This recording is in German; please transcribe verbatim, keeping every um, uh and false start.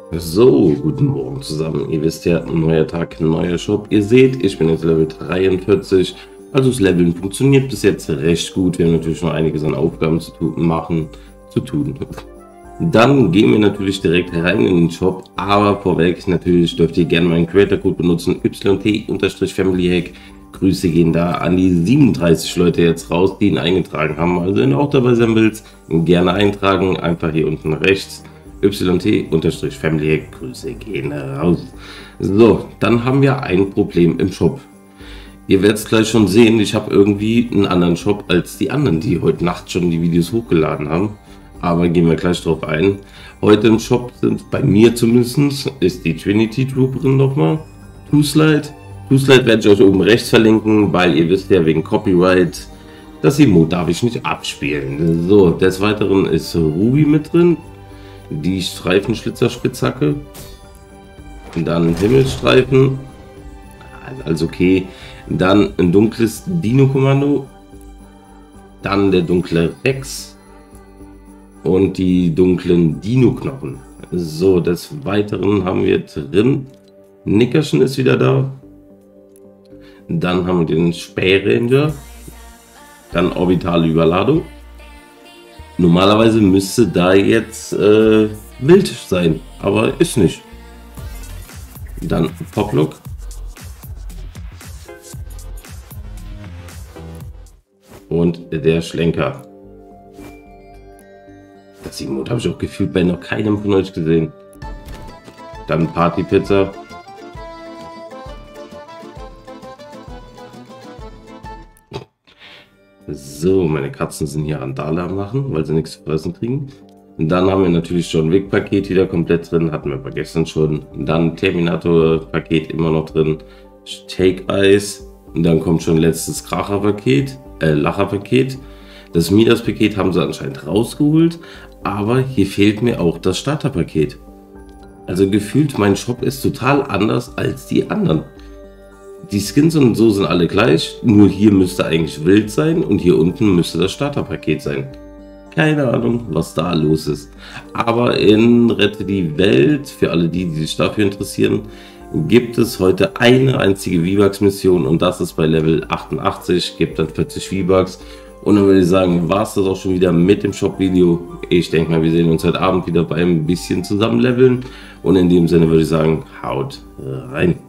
So, guten Morgen zusammen. Ihr wisst ja, neuer Tag, neuer Shop. Ihr seht, ich bin jetzt Level dreiundvierzig. Also das Leveln funktioniert bis jetzt recht gut. Wir haben natürlich noch einiges an Aufgaben zu tun, machen, zu tun. Dann gehen wir natürlich direkt rein in den Shop. Aber vorweg, natürlich dürft ihr gerne meinen Creator-Code benutzen. Y T-Family-Hack. Grüße gehen da an die siebenunddreißig Leute jetzt raus, die ihn eingetragen haben. Also wenn du auch dabei sein willst, gerne eintragen. Einfach hier unten rechts. Y T-Family-Hack, Grüße gehen raus. So, dann haben wir ein Problem im Shop. Ihr werdet es gleich schon sehen, ich habe irgendwie einen anderen Shop als die anderen, die heute Nacht schon die Videos hochgeladen haben. Aber gehen wir gleich drauf ein. Heute im Shop sind, bei mir zumindest, ist die Trinity Trooperin nochmal. Two-Slide. Two-Slide werde ich euch oben rechts verlinken, weil ihr wisst ja wegen Copyright, das Emote darf ich nicht abspielen. So, des Weiteren ist Ruby mit drin. Die Streifenschlitzerspitzhacke, dann Himmelstreifen, also okay, dann ein dunkles Dino-Kommando, dann der dunkle Rex und die dunklen Dino-Knochen. So, des Weiteren haben wir drin, Nickerchen ist wieder da, dann haben wir den Spähranger, dann orbitale Überladung. Normalerweise müsste da jetzt äh, wild sein, aber ist nicht. Dann Poplock. Und der Schlenker. Das Emote habe ich auch gefühlt bei noch keinem von euch gesehen. Dann Partypizza. So, meine Katzen sind hier Randale am machen, weil sie nichts zu fressen kriegen. Und dann haben wir natürlich John Wick Paket wieder komplett drin, hatten wir bei gestern schon. Dann Terminator Paket immer noch drin. Take Eyes. Und dann kommt schon letztes Kracher Paket, äh, Lacher Paket. Das Midas Paket haben sie anscheinend rausgeholt, aber hier fehlt mir auch das Starter Paket. Also gefühlt, mein Shop ist total anders als die anderen. Die Skins und so sind alle gleich, nur hier müsste eigentlich wild sein und hier unten müsste das Starterpaket sein. Keine Ahnung, was da los ist. Aber in Rette die Welt, für alle die, die sich dafür interessieren, gibt es heute eine einzige V-Bucks-Mission und das ist bei Level achtundachtzig, gibt dann vierzig V-Bucks. Und dann würde ich sagen, war es das auch schon wieder mit dem Shop-Video. Ich denke mal, wir sehen uns heute Abend wieder beim bisschen zusammen leveln. Und in dem Sinne würde ich sagen, haut rein.